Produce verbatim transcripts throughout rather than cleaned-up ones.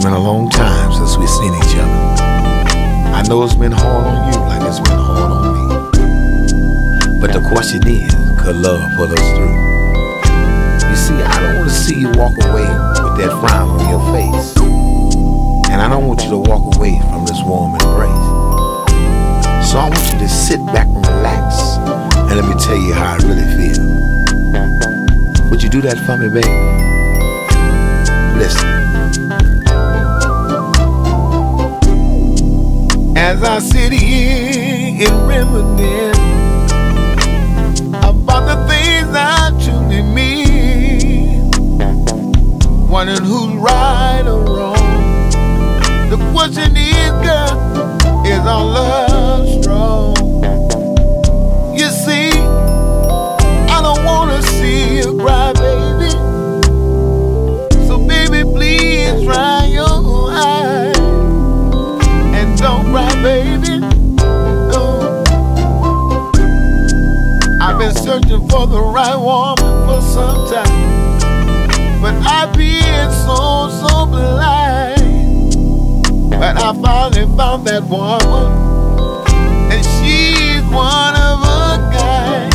been a long time since we've seen each other. I know it's been hard on you like it's been hard on me. But the question is, could love pull us through? You see, I don't want to see you walk away with that frown on your face. And I don't want you to walk away from this warm embrace. So I want you to sit back and relax, and let me tell you how I really feel. Would you do that for me, baby? Listen. As I sit here and reminisce about the things I truly mean, wondering who's right or wrong. The question is, girl, is our love strong? You see, I don't wanna see you cry, baby. So baby, please dry your eyes and don't cry, baby. No. I've been searching for the right woman for some time, but I've been so, so blind. But I finally found that woman, and she's one of a kind.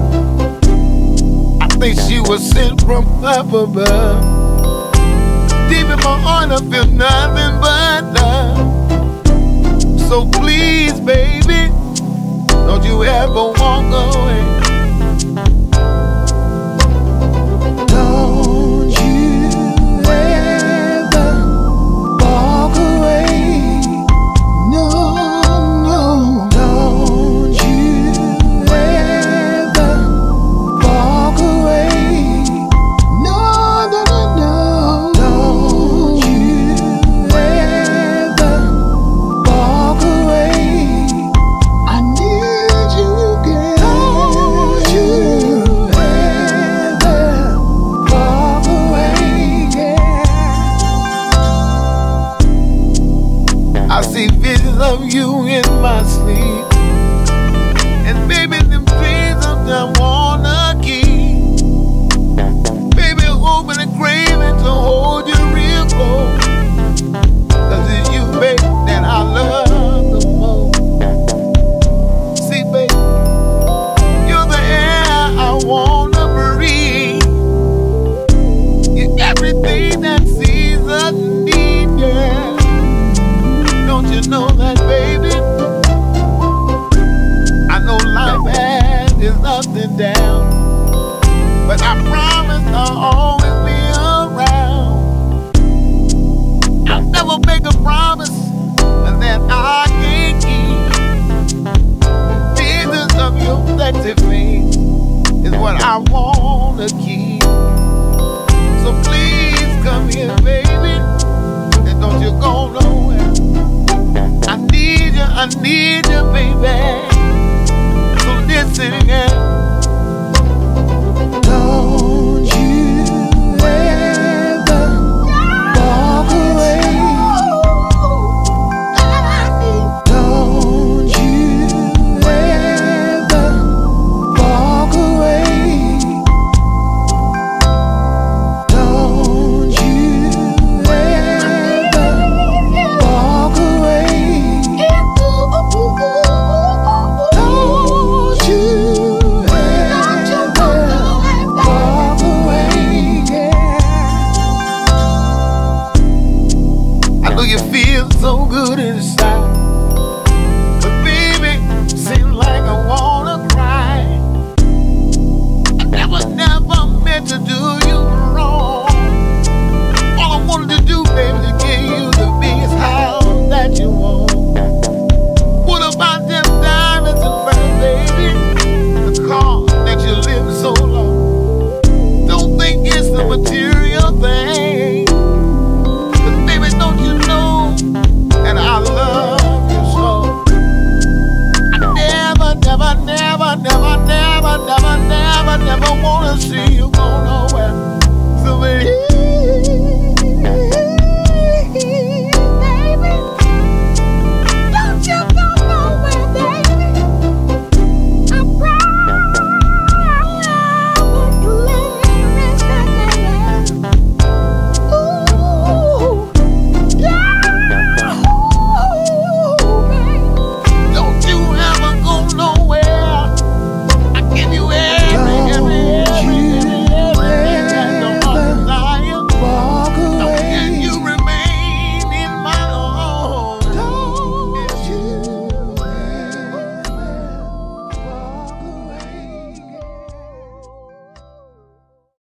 I think she was sent from up above. Deep in my heart I feel nothing but love. So please, baby, don't you ever walk away. Don't you ever walk away. No, no. Don't you ever walk away. No, no, no, no. Don't you ever walk away. I need you, girl. Don't you ever walk away, girl. I see visions of you in my sleep, and baby, them dreams of them wanna keep. Baby, hoping and craving to hold you real close, 'cause it's you, baby, that I love the most. See, baby, you're the air I wanna breathe. You're everything that season need, girl. Don't you know that, baby? I know life has its ups and downs, but I promise I'll